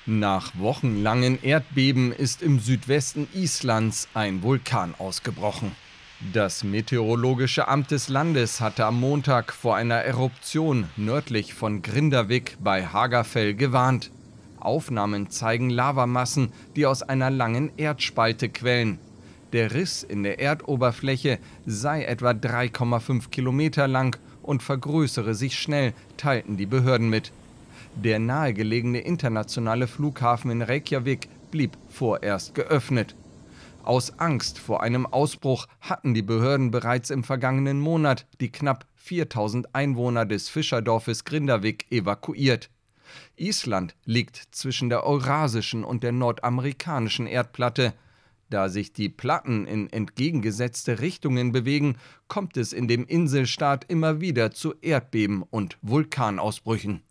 Nach wochenlangen Erdbeben ist im Südwesten Islands ein Vulkan ausgebrochen. Das Meteorologische Amt des Landes hatte am Montag vor einer Eruption nördlich von Grindavik bei Hagafell gewarnt. Aufnahmen zeigen Lavamassen, die aus einer langen Erdspalte quellen. Der Riss in der Erdoberfläche sei etwa 3,5 Kilometer lang und vergrößere sich schnell, teilten die Behörden mit. Der nahegelegene internationale Flughafen in Reykjavik blieb vorerst geöffnet. Aus Angst vor einem Ausbruch hatten die Behörden bereits im vergangenen Monat die knapp 4000 Einwohner des Fischerdorfes Grindavik evakuiert. Island liegt zwischen der eurasischen und der nordamerikanischen Erdplatte. Da sich die Platten in entgegengesetzte Richtungen bewegen, kommt es in dem Inselstaat immer wieder zu Erdbeben und Vulkanausbrüchen.